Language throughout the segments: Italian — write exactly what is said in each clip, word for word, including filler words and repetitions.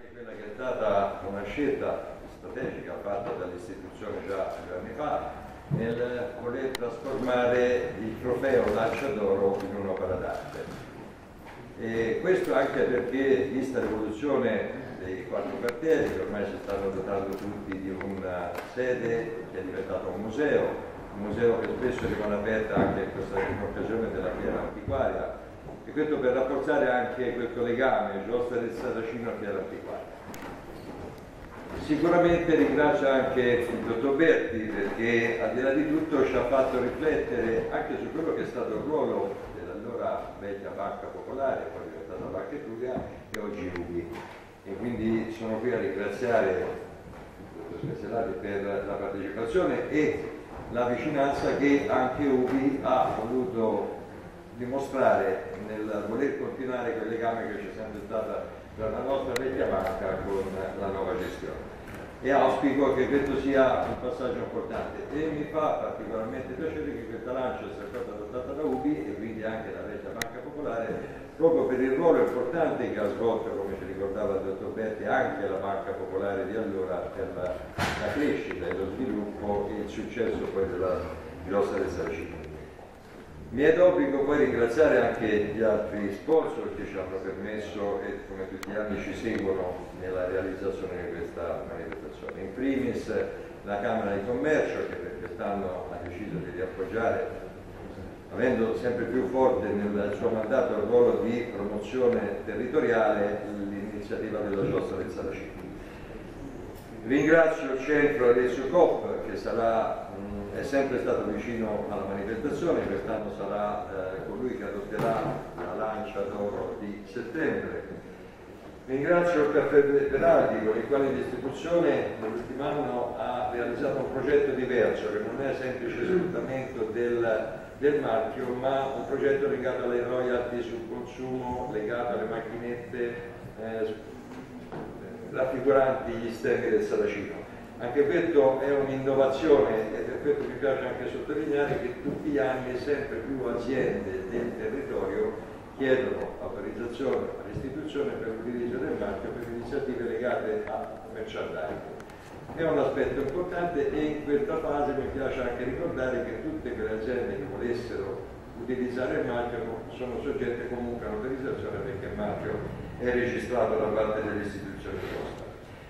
anche quella che è stata una scelta strategica fatta dall'istituzione già due anni fa nel voler trasformare il trofeo Lancia d'Oro in un'opera d'arte. E questo anche perché, vista l'evoluzione dei quattro quartieri, che ormai si stanno dotando tutti di una sede che è diventato un museo, un museo che spesso rimane aperto anche in questa occasione della fiera antiquaria, e questo per rafforzare anche questo legame Giostra del Saracino a fiera antiquaria. Sicuramente ringrazio anche il dottor Berti perché al di là di tutto ci ha fatto riflettere anche su quello che è stato il ruolo dell'allora vecchia Banca Popolare, poi diventata Banca Etruria e oggi Ubi. E quindi sono qui a ringraziare il dottor Spezzelati per la partecipazione e la vicinanza che anche Ubi ha voluto dimostrare nel voler continuare quel legame che c'è sempre stata tra la nostra vecchia banca con la nuova gestione. E auspico che questo sia un passaggio importante e mi fa particolarmente piacere che questa lancia sia stata adottata da Ubi e quindi anche da vecchia Banca Popolare proprio per il ruolo importante che ha svolto, come ci ricordava il dottor Berti, anche la Banca Popolare di allora per la, la crescita e lo sviluppo e il successo poi della Giostra del Saracino. Mi è d'obbligo poi ringraziare anche gli altri sponsor che ci hanno permesso e come tutti gli anni ci seguono nella realizzazione di questa manifestazione. In primis la Camera di Commercio che per quest'anno ha deciso di riappoggiare, avendo sempre più forte nel suo mandato il ruolo di promozione territoriale, l'iniziativa della Giostra del Saracino. Ringrazio il centro Alessio Coop che sarà, mh, è sempre stato vicino alla manifestazione, quest'anno sarà eh, colui che adotterà la lancia d'oro di settembre. Ringrazio il Caffè Berardi con il quale l'istituzione nell'ultimo anno ha realizzato un progetto diverso che non è semplice sfruttamento del, del marchio ma un progetto legato alle royalty sul consumo, legato alle macchinette eh, raffiguranti gli stemmi del Saracino. Anche questo è un'innovazione e per questo mi piace anche sottolineare che tutti gli anni sempre più aziende del territorio chiedono autorizzazione all'istituzione per l'utilizzo del marchio per iniziative legate a merchandising. È un aspetto importante e in questa fase mi piace anche ricordare che tutte quelle aziende che volessero utilizzare il marchio sono soggette comunque a un'autorizzazione perché il marchio è registrato da parte dell'istituzione nostra.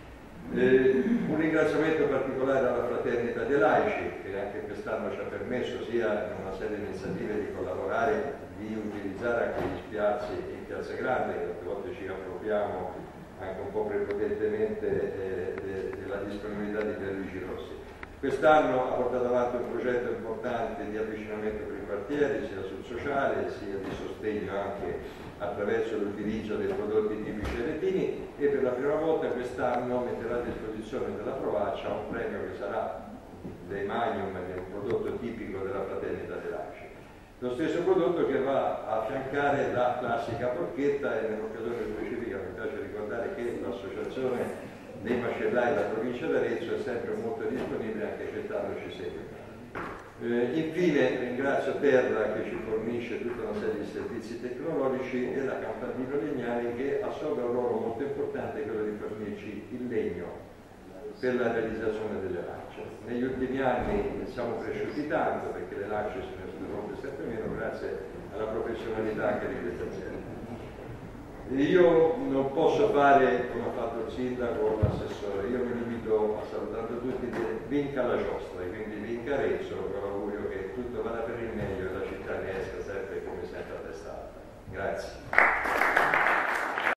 Eh, un ringraziamento particolare alla Fraternità dei Laici che anche quest'anno ci ha permesso sia in una serie di iniziative di collaborare, di utilizzare anche gli spiazzi in Piazza Grande, che a volte ci appropriamo anche un po' prepotentemente eh, de, della disponibilità di Pierluigi Rossi. Quest'anno ha portato avanti un progetto importante di avvicinamento per i quartieri, sia sul sociale sia di sostegno anche attraverso l'utilizzo dei prodotti tipici aretini e per la prima volta quest'anno metterà a disposizione della Provaccia un premio che sarà dei Magnum, che è un prodotto tipico della Fraternità dei Laici. Lo stesso prodotto che va a affiancare la classica porchetta e nell'occasione specifica mi piace ricordare che l'associazione dei macellai della provincia d'Arezzo è sempre molto disponibile, anche quest'anno ci segue. Eh, infine ringrazio Terra che ci fornisce tutta una serie di servizi tecnologici e la Campanile Legnani che assolve un ruolo molto importante, quello di fornirci il legno per la realizzazione delle lance. Negli ultimi anni siamo cresciuti tanto perché le lance se ne sono sempre meno grazie alla professionalità anche di queste aziende. Io non posso fare come ha fatto il sindaco o l'assessore, io mi limito a salutare tutti di vinca la giostra e quindi vinca Arezzo con l'augurio che tutto vada per il meglio e la città ne esca sempre come sempre a testa alta. Grazie.